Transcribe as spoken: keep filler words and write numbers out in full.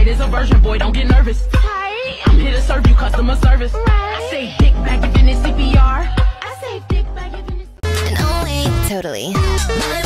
tight as a virgin, boy, don't get nervous. Tight. I'm here to serve you customer service. Right. I say dick back if in this C P R. I say dick back if in this. And oh wait, totally.